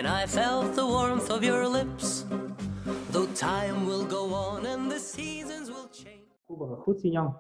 and I felt the warmth of your lips. Though time will go on and the seasons will change. Khu vực là khúc xi nhông.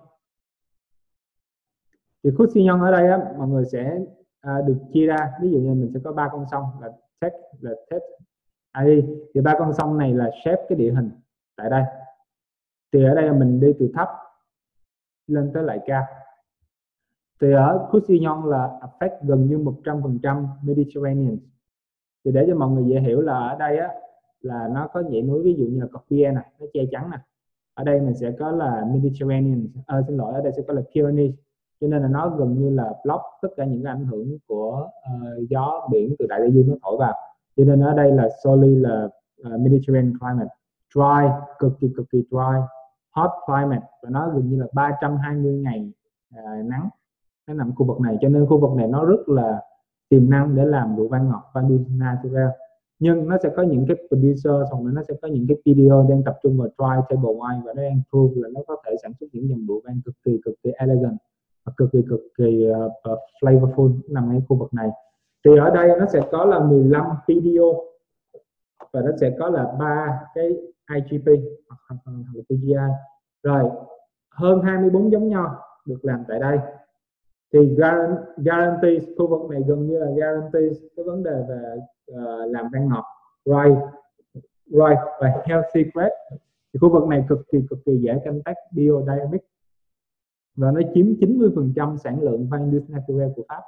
Thì khúc xi nhông ở đây á, mọi người sẽ được chia ra. Ví dụ như mình sẽ có 3 con sông là Tết ID. Thì 3 con sông này là shape cái địa hình tại đây. Thì ở đây là mình đi từ thấp lên tới lại cao. Thì ở khúc xi nhông là affect gần như 100% Mediterranean. Thì để cho mọi người dễ hiểu là ở đây á là nó có dãy núi, ví dụ như là Copia này, nó che chắn nè. Ở đây mình sẽ có là Mediterranean, xin lỗi, ở đây sẽ có là Pyrenees. Cho nên là nó gần như là block tất cả những cái ảnh hưởng của gió biển từ đại tây dương nó thổi vào. Cho nên ở đây là solely là Mediterranean climate, dry, cực kỳ dry, hot climate, và nó gần như là 320 ngày nắng nó nằm khu vực này. Cho nên khu vực này nó rất là tiềm năng để làm rượu vang ngọt Vin du Naturel. Nhưng nó sẽ có những cái producer, xong rồi nó sẽ có những cái video đang tập trung vào dry table wine, và nó đang prove là nó có thể sản xuất những dòng rượu vang cực kỳ elegant và cực kỳ flavorful nằm ngay khu vực này. Thì ở đây nó sẽ có là 15 video và nó sẽ có là 3 cái IGP hoặc là PGI. Rồi hơn 24 giống nho được làm tại đây. Thì guarantee khu vực này gần như là guarantee cái vấn đề về làm vang ngọt, right và healthy grape. Thì khu vực này cực kỳ dễ canh tác biodynamic và nó chiếm 90% sản lượng vin du Naturel của Pháp.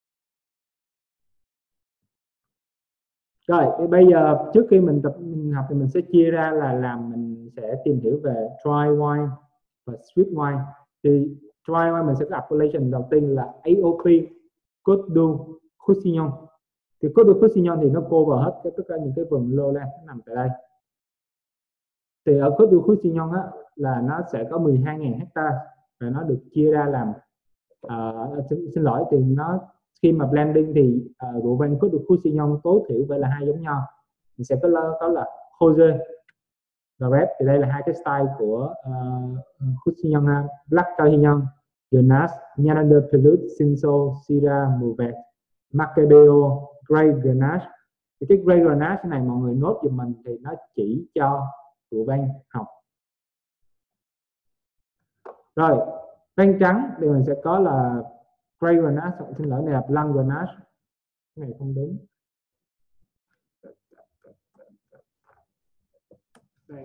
Rồi thì bây giờ trước khi mình học thì mình sẽ chia ra là mình sẽ tìm hiểu về dry wine và sweet wine. Thì dry wine mình sẽ có appellation đầu tiên là AOP, Côte du Roussillon. Thì Côte du Roussillon thì nó cover hết tất cả những cái vùng lowland nằm tại đây. Thì ở Côte du Roussillon á là nó sẽ có 12.000 hectare và nó được chia ra làm xin lỗi thì nó khi mà blending thì rượu vang Côte du Roussillon tối thiểu phải là 2 giống nho. Mình sẽ có là Rosé và Red. Thì đây là hai cái style của Roussillon, Black Carignan, Grenache, Gnat de Pelouse, Cinsault, Syrah, Mourvèdre, Macabeo, Grey Grenache. Thì cái Grey Grenache này mọi người nốt giùm mình thì nó chỉ cho rượu vang học. Rồi vang trắng thì mình sẽ có là Grey Grenache, xin lỗi này là Blanc Grenache, cái này không đúng. Đây.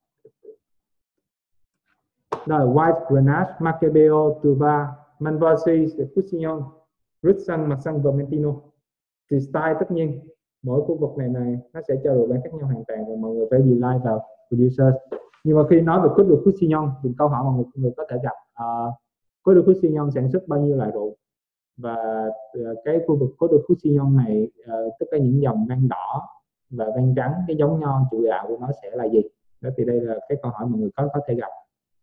Rồi White Grenache, Macabeo, Tuva, Malvoisie, Roussillon, Roussan, Marsanne, Vermentino. Thì style tất nhiên mỗi khu vực này nó sẽ cho rượu vang khác nhau hoàn toàn và mọi người phải rely vào producers. Nhưng mà khi nói về Côte du Roussillon thì câu hỏi mọi người có thể gặp Côte du Roussillon sản xuất bao nhiêu loại rượu, và cái khu vực Côte du Roussillon này tất cả những dòng vang đỏ và vang trắng, cái giống nho chủ đạo của nó sẽ là gì. Đó thì đây là cái câu hỏi mọi người có thể gặp.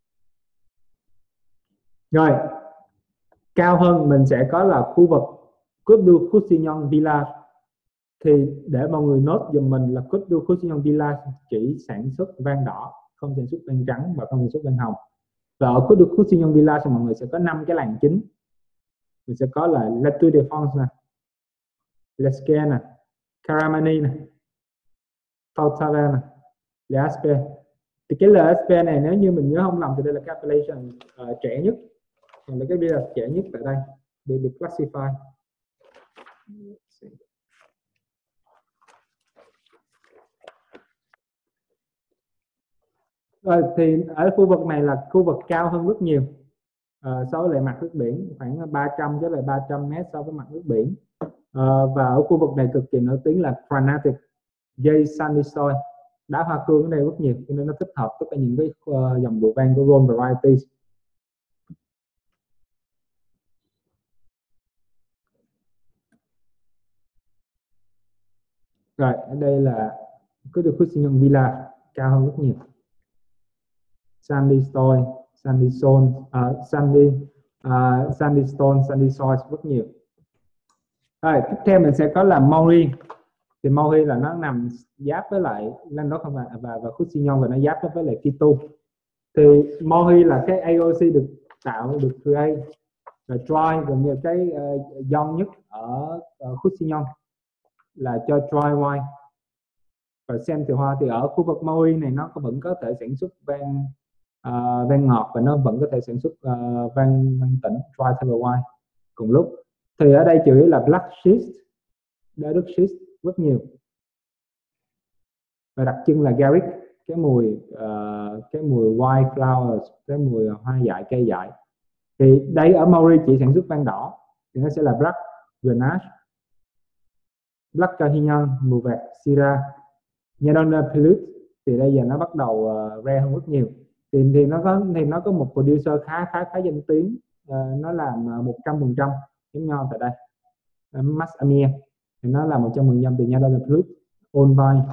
Rồi cao hơn mình sẽ có là khu vực Côte du Roussillon Village. Thì để mọi người nốt giùm mình là Côte du Roussillon Village chỉ sản xuất vang đỏ, không sản xuất vang trắng và không sản xuất vang hồng. Và ở Côte du Roussillon Village mọi người sẽ có 5 cái làng chính. Mình sẽ có là La Tour de France nè, Lesquin nè, Caramani nè, Fautave nè, L'Aspe. Thì cái L'Aspe này nếu như mình nhớ không lầm thì đây là cái appellation trẻ nhất, còn là cái Village trẻ nhất tại đây được classify. Rồi thì ở khu vực này là khu vực cao hơn rất nhiều so với lại mặt nước biển, khoảng 300 cho lại 300 mét so với mặt nước biển. Và ở khu vực này cực kỳ nổi tiếng là granitic, dây sandstone, đá hoa cương ở đây rất nhiều, cho nên nó thích hợp tất cả những cái dòng rượu vang của Rhone varieties. Rồi ở đây là Côte du Roussillon Village, cao hơn rất nhiều. Sandstone, Sandy soil rất nhiều. Rồi tiếp theo mình sẽ có là Maury. Thì Maury là nó nằm giáp với lại Languedoc và Roussillon, và nó giáp với lại Quito. Thì Maury là cái AOC được create và dry gần như cái young nhất ở Roussillon. là cho dry wine. Và xem từ hoa thì ở khu vực Maui này nó vẫn có thể sản xuất vang ngọt và nó vẫn có thể sản xuất vang tỉnh dry table wine cùng lúc. Thì ở đây chủ yếu là black schist, đá đất schist rất nhiều, và đặc trưng là garlic, cái mùi white flowers, cái mùi hoa dại, cây dại. Thì đây ở Maui chỉ sản xuất vang đỏ thì nó sẽ là black grenache, black carignan, mùi vạt syrah. Nyadona Pilut thì bây giờ nó bắt đầu rare hơn rất nhiều. Thì nó có một producer khá danh tiếng, nó làm 100% giống nho tại đây, Max Amir, thì nó là 100% từ Nyadona Pilut, Old Vine.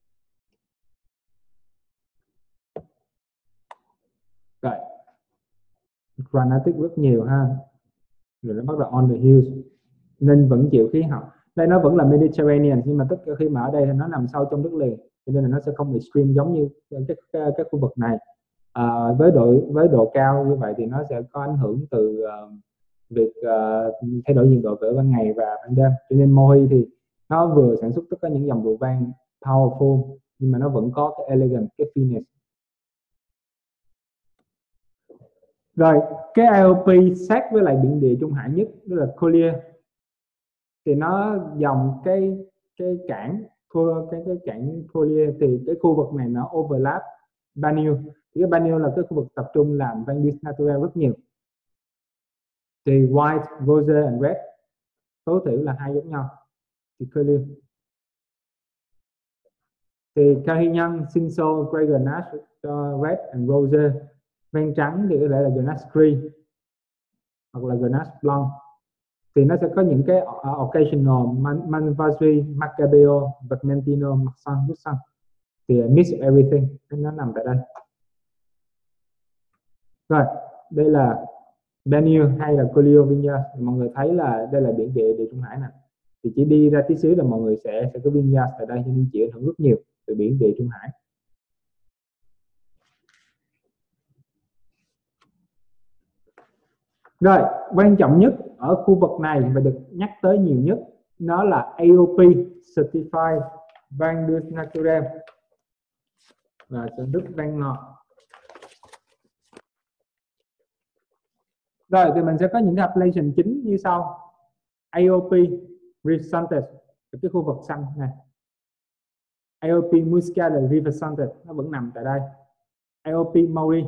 Rồi, granatic rất nhiều ha, rồi nó bắt đầu on the hills nên vẫn chịu khí hậu. Đây nó vẫn là Mediterranean, nhưng mà tất cả khi mà ở đây thì nó nằm sâu trong đất liền, cho nên là nó sẽ không extreme giống như các khu vực này. Với độ cao như vậy thì nó sẽ có ảnh hưởng từ việc thay đổi nhiệt độ giữa ban ngày và ban đêm. Cho nên Mohi thì nó vừa sản xuất tất cả những dòng rượu vang powerful, nhưng mà nó vẫn có cái elegant, cái finesse. Rồi cái IOP sát với lại biển địa Trung Hải nhất đó là Collier, thì nó dòng cái cảng Collier, thì cái khu vực này nó overlap Banil. Thì cái Banil là cái khu vực tập trung làm Vin du Naturel rất nhiều. Thì white, rose and red tối thiểu là 2 giống nhau. Thì Collier. Thì Carignan, Cinsault, Grey Grenache cho red and rose. Vang trắng thì có thể là Grenache Gris hoặc là Grenache Blanc. Thì nó sẽ có những cái occasional Malvasia, Macabeo, Vermentino, Marsanne, Roussanne. Thì mix of everything, nó nằm tại đây. Rồi, đây là Banil hay là Collioure Vineyard. Mọi người thấy là đây là biển địa Trung Hải nè. Thì chỉ đi ra tí xíu là mọi người sẽ có vineyard tại đây, cho nên chịu ảnh hưởng rất nhiều từ biển địa Trung Hải. Rồi, quan trọng nhất ở khu vực này và được nhắc tới nhiều nhất, nó là AOP Certified Vin du Naturel và sản xuất vang ngọt. Rồi thì mình sẽ có những cái appellation chính như sau. AOP Rive Santes, cái khu vực xanh này. AOP Muscat Rive Santes nó vẫn nằm tại đây. AOP Maui,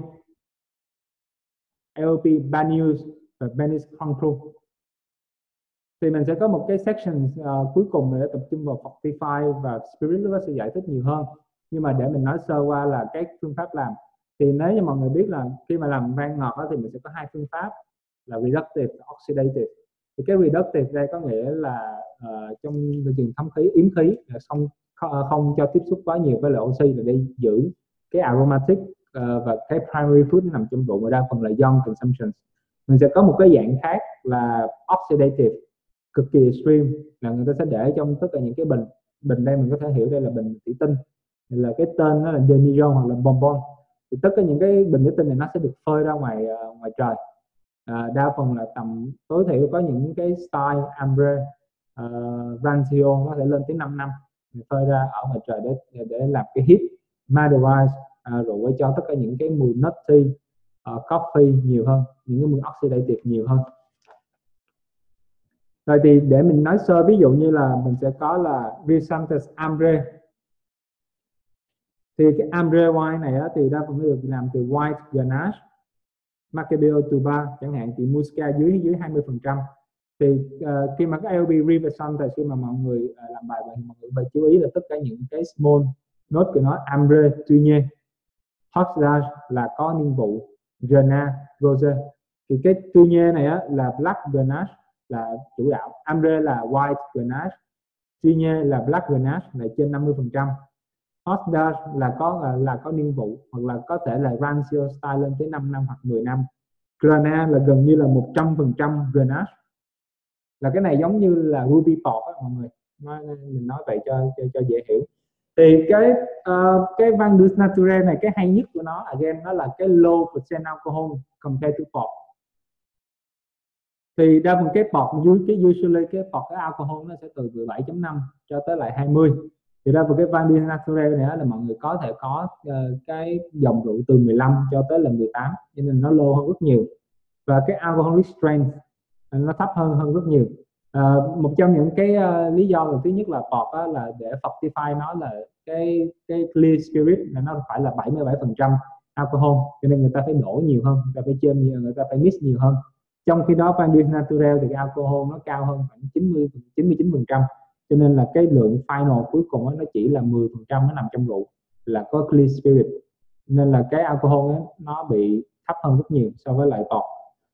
AOP Banyuls và Venice Grand Cru. Thì mình sẽ có một cái section cuối cùng để tập trung vào Fortify và Spirit, nó sẽ giải thích nhiều hơn. Nhưng mà để mình nói sơ qua là cái phương pháp làm. Thì nếu như mọi người biết là khi mà làm vang ngọt thì mình sẽ có hai phương pháp là reductive và oxidative. Thì cái reductive đây có nghĩa là trong môi trường thấm khí, yếm khí, không cho tiếp xúc quá nhiều với lại oxy, là để giữ cái aromatic và cái primary fruit nằm trong rượu, mà đa phần là young consumption. Mình sẽ có một cái dạng khác là oxidative, cực kỳ extreme, là người ta sẽ để trong tất cả những cái bình đây mình có thể hiểu đây là bình thủy tinh, là cái tên nó là demi-ron hoặc là bonbon. Thì tất cả những cái bình thủy tinh này nó sẽ được phơi ra ngoài trời. Đa phần là tầm tối thiểu có những cái style ambre, rancio nó sẽ lên tới 5 năm phơi ra ở ngoài trời để làm cái heat maderize rồi cho tất cả những cái mùi nutty, coffee nhiều hơn, những cái mùi oxidative nhiều hơn. Rồi thì để mình nói sơ, ví dụ như là mình sẽ có là Rive Santes Ambre. Thì cái Ambre wine này á, thì đa phần được làm từ white Grenache, Macabeo Tuba chẳng hạn, thì Muscat dưới 20%. Thì khi mà cái AOP Rive Santes, khi mà mọi người làm bài thì mọi người phải chú ý là tất cả những cái small note của nó. Ambre, Tuigne, Hoxage là có niên vụ, Grenache, Rose. Thì cái Tuigne này á, là Black Grenache là chủ đạo, Ambre là White Grenache, Tuigne là Black Grenache là trên 50%. Hoxage là có niên vụ, hoặc là có thể là rancio style lên tới 5 năm hoặc 10 năm. Grenache là gần như là 100% Grenache. Là cái này giống như là Ruby Port á mọi người. Mình nói vậy cho dễ hiểu. Thì cái Vin du Naturel này, cái hay nhất của nó again nó là cái low percent alcohol compared to port. Thì đa phần cái port dưới cái usually cái port cái alcohol nó sẽ từ 17.5 cho tới lại 20. Thì đa phần cái Vin Diesel Natural này là mọi người có thể có cái dòng rượu từ 15 cho tới là 18, cho nên nó low hơn rất nhiều. Và cái alcoholic strength nó thấp hơn rất nhiều. Một trong những cái lý do đầu tiên nhất là port là để fortify nó là cái clear spirit là nó phải là 77% alcohol, cho nên người ta phải đổ nhiều hơn, người ta phải chêm nhiều, người ta phải mix nhiều hơn. Trong khi đó Vin Diesel Natural thì cái alcohol nó cao hơn khoảng 99%, cho nên là cái lượng final cuối cùng nó chỉ là 10% nó nằm trong rượu là có clear spirit, nên là cái alcohol nó bị thấp hơn rất nhiều so với lại port.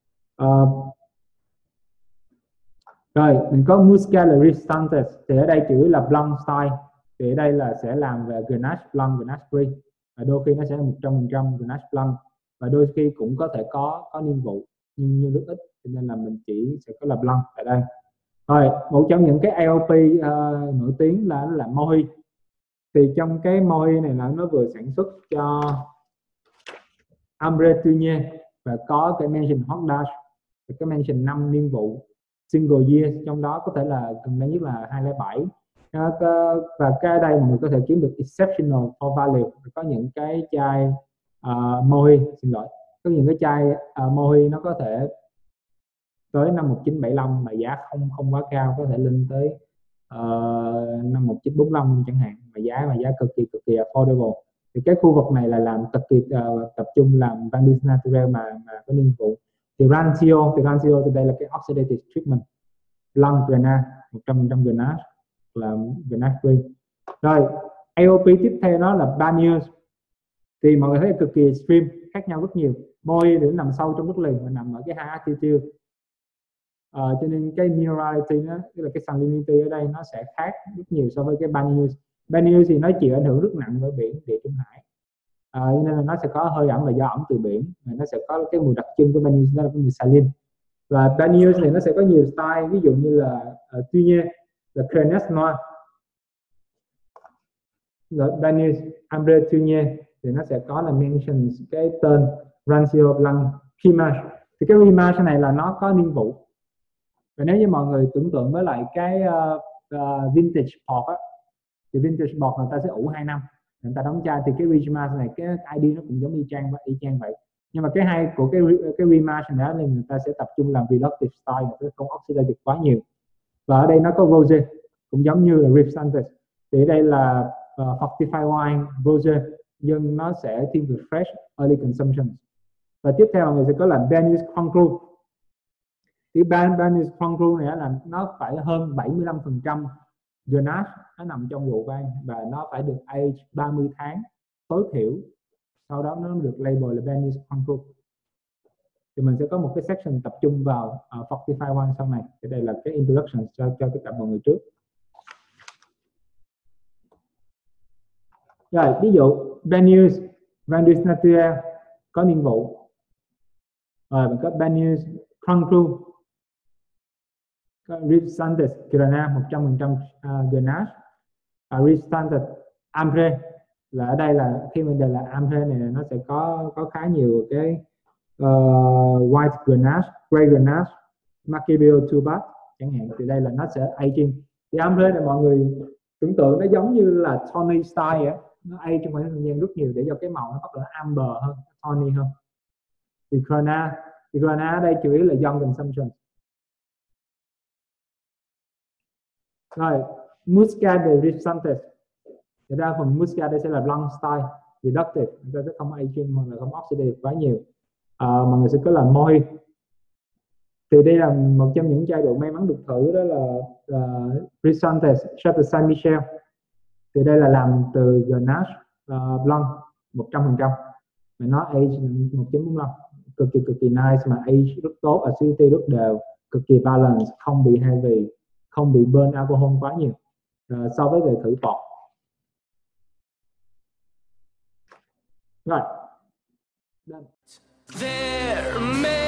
Rồi mình có Muscat là Restantes, thì ở đây chủ yếu là Blanc style, thì ở đây là sẽ làm về Grenache Blanc, Grenache Gris, và đôi khi nó sẽ 100% Grenache Blanc, và đôi khi cũng có thể có niên vụ nhưng rất ít, cho nên là mình chỉ sẽ có là Blanc tại đây. Rồi một trong những cái AOP nổi tiếng là Mohi. Thì trong cái Mohi này là nó vừa sản xuất cho Ambre Tournier và có cái mention Hot Dash, cái mention 5 niên vụ single year, trong đó có thể là gần đây nhất là 2007. Và cái đây mọi người có thể kiếm được exceptional for value. Có những cái chai Mohi, có những cái chai Mohi nó có thể tới năm 1975 mà giá không quá cao, có thể lên tới năm 1945 chẳng hạn, mà giá cực kỳ affordable. Thì cái khu vực này là làm cực kỳ tập trung làm Vin Diesel Natural mà có niên vụ. Thì Rancio thì đây là cái oxidative treatment Blanc Grenache 100% Grenache là Grenache Green. Rồi AOP tiếp theo đó là Banyuls, thì mọi người thấy cực kỳ extreme, khác nhau rất nhiều. Mohi thì nằm sâu trong đất liền và nằm ở cái high altitude, cho nên cái minerality nó, tức là cái salinity ở đây nó sẽ khác rất nhiều so với cái Banyuls. Banyuls thì nó chịu ảnh hưởng rất nặng bởi biển Địa Trung Hải, cho nên là nó sẽ có hơi ẩm và gió ẩm từ biển, và nó sẽ có cái mùi đặc trưng của Banyuls, đó là cái mùi saline. Và Banyuls này nó sẽ có nhiều style, ví dụ như là Tournier là Grenache Noir, Banyuls Ambre Tournier thì nó sẽ có là mention cái tên Rancio Blanc Rimac. Thì cái Rimac này là nó có niên vụ. Và nếu như mọi người tưởng tượng với lại cái vintage port á, thì vintage port người ta sẽ ủ 2 năm người ta đóng chai, thì cái Rimac này cái ID nó cũng giống y chang vậy. Nhưng mà cái hay của cái Rimac này là người ta sẽ tập trung làm reductive style, người ta không oxidize được quá nhiều. Và ở đây nó có rosé cũng giống như là Restantes, thì ở đây là fortified wine rosé, nhưng nó sẽ thiên về fresh early consumption. Và tiếp theo người sẽ có là Banyuls Grand Cru. Thì Banyuls Grand Cru này là nó phải hơn 75% Grenache nó nằm trong rượu vang, và nó phải được age 30 tháng tối thiểu, sau đó nó được label là Banyuls Grand Cru. Thì mình sẽ có một cái section tập trung vào fortified wine sau này. Thì đây là cái introduction cho tất cả mọi người trước. Rồi ví dụ Banyuls Vin Diesel Natural có niên vụ. Rồi mình có Banyuls Grand Cru, Restantes Grenache 100% Grenache, Restantes Ambre là ở đây là khi mình đề là Ambre này nó sẽ có khá nhiều cái white Grenache, grey Grenache, Macabeo Tubat chẳng hạn. Thì đây là nó sẽ aging. Thì Ambre này mọi người tưởng tượng nó giống như là Tony style ấy. Nó age trong khoảng thời gian rất nhiều để cho cái màu nó bắt đầu amber hơn, Tony hơn. Thì Grenache ở đây chủ yếu là young consumption. Rồi Muscat de Restantes, thì ra phần Muscat đây sẽ là Blanc style reductive, người ta sẽ không aging hoặc là không oxidative quá nhiều. Mọi người sẽ có là Mohi. Thì đây là một trong những chai rượu may mắn được thử, đó là Restantes Chateau Saint Michel. Thì đây là làm từ Grenache Blanc 100%, mà nó age 1.45, cực kỳ nice, mà age rất tốt, acidity rất đều, cực kỳ balance, không bị heavy, không bị burn alcohol quá nhiều so với người thử port. Rồi.